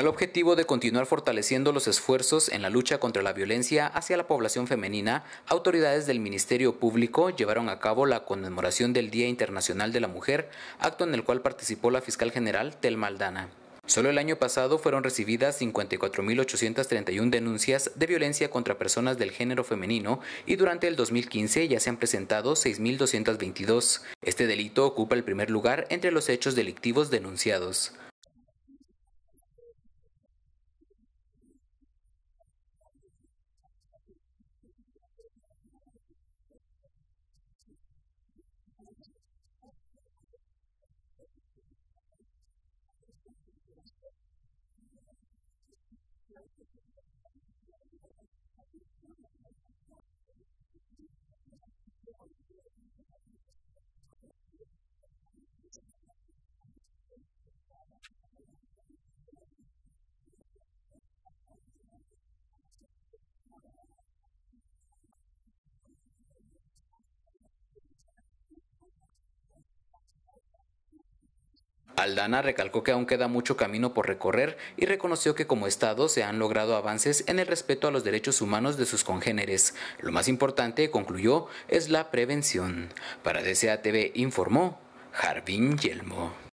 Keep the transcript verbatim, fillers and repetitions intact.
Con el objetivo de continuar fortaleciendo los esfuerzos en la lucha contra la violencia hacia la población femenina, autoridades del Ministerio Público llevaron a cabo la conmemoración del Día Internacional de la Mujer, acto en el cual participó la fiscal general Thelma Aldana. Solo el año pasado fueron recibidas cincuenta y cuatro mil ochocientas treinta y una denuncias de violencia contra personas del género femenino y durante el dos mil quince ya se han presentado seis mil doscientos veintidós. Este delito ocupa el primer lugar entre los hechos delictivos denunciados. Aldana recalcó que aún queda mucho camino por recorrer y reconoció que como Estado se han logrado avances en el respeto a los derechos humanos de sus congéneres. Lo más importante, concluyó, es la prevención. Para D C A T V informó Jarvin Yelmo.